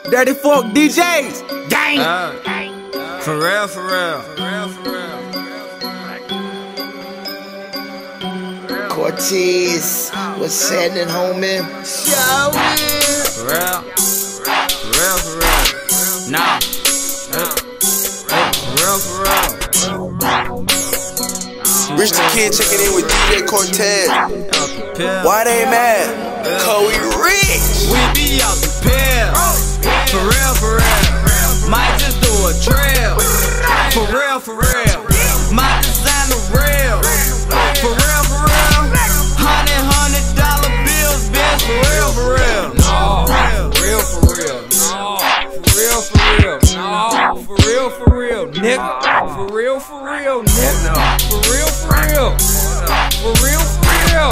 Dirty Fork DJs, gang. For real, for real. Cortez, what's happening, homie? For real, for real, for real. Nah, for real, for real. Rich the Kid checking in with DJ Cortez. Why they mad? Cause we rich. We be out the pill. For real, for real. Might just do a drill. For real, for real. My designer real. For real, for real. $100 bills, bitch. For real, for real. No, for real, for real. No, for real, for real. No, for real, for real, nigga. For real, nigga. For real, for real. For real, for real.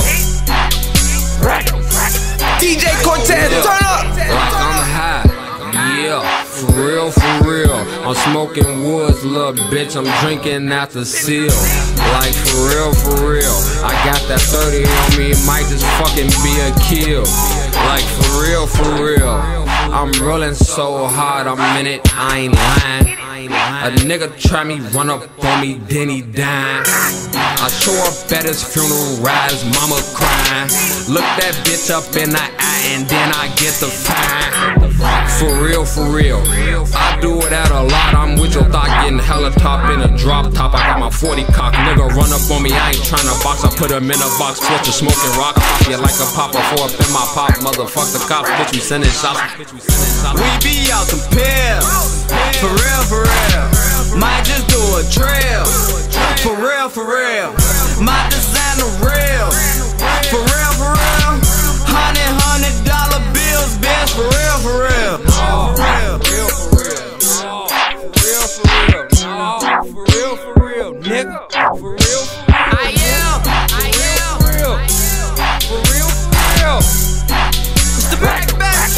DJ Cortez, turn up. Like I'm high, yeah, for real, for real. I'm smoking woods, little bitch, I'm drinking out the seal. Like for real, I got that 30 on me, it might just fucking be a kill. Like for real, I'm rolling so hard, I'm in it, I ain't lying. A nigga try me, run up on me, then he dying. I show up at his funeral, rise, mama crying. Look that bitch up in the eye and then I get the fine. For real, I do it at a lot, I'm with your thought, getting hella top in a drop top. I got my 40 cock, nigga run up on me, I ain't tryna box. I put him in a box, flip the smoking rock. I pop you like a popper, for up in my pop. Motherfuck the cops, bitch, we sending shots. We be out the pill. For real, might just do a drill. For real, my designer real. For real, $100 bills, bitch. For real, for real. For real, nigga. For real, I am. For real. It's the back.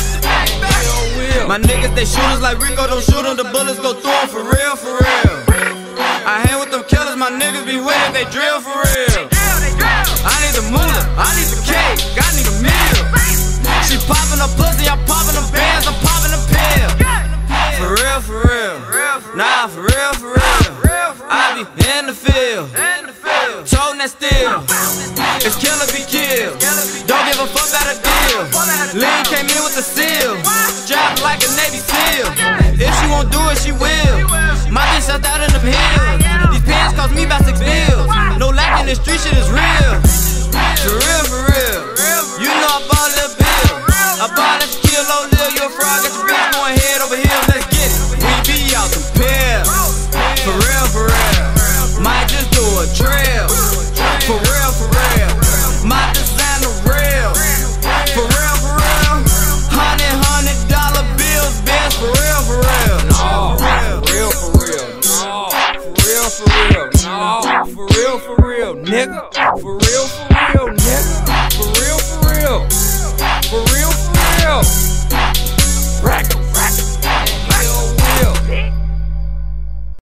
My niggas, they shooters like Rico, don't shoot them, the bullets go through them. For real. I hang with them killers, my niggas be with it, they drill for real. I need the moolah, I need the cake, I need a meal. She poppin' her pussy, I'm poppin' them bands, I'm poppin' the pill. For real. Nah, for real. I be in the field, toting that steel. It's kill or be killed. Don't give a fuck about a deal. Lean came in with the seal.